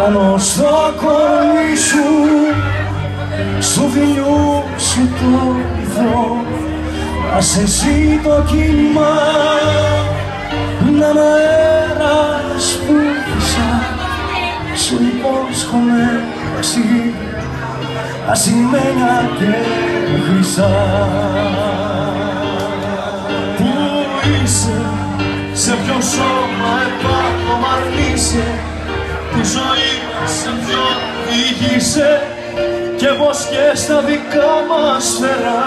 πάνω στο κορμί σου, στου φιλιού σου το βυθό, ας εσύ το κύμα να είναι αέρας που φυσά. Σου υπόσχομαι ταξίδι, ασημένια και χρυσά. Πού είσαι, σε ποιο σώμα επάνω μ' αρνείσαι, τη ζωή μας σε ποιον ηγείσαι και πως και στα δικά μας φτερά.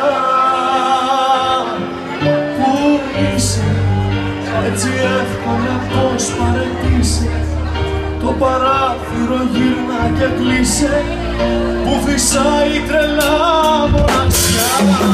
Πού είσαι, έτσι εύκολα πως παρετήσει, το παράθυρο γύρνα και κλείσε, που φυσάει τρελά μοναξιά.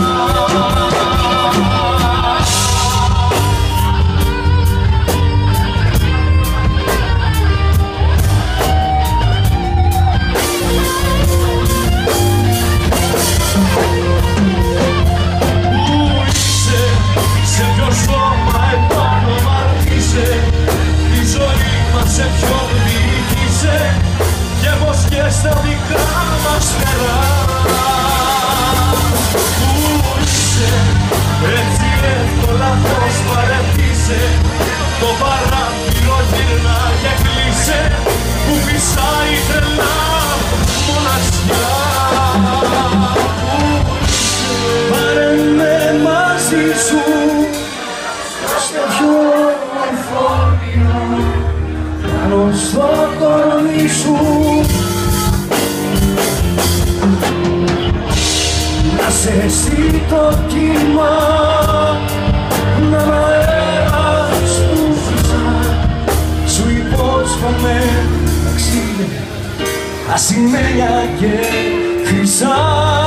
Σε ποιον διοίκησε και πως και στα δικά μας φτερά. Πού είσαι, έτσι εύκολα πως παρετήσε, το παράθυρο γύρνα και κλείσε, που φυσάει τρελά μοναξιά. Πού είσαι, πάρε με μαζί σου στο πιο ορθόδιο, πάνω στο κορμί σου, να σε εσύ το κύμα, να είναι αέρας που φυσά. Σου υπόσχομαι ταξίδι, ασημένια και χρυσά.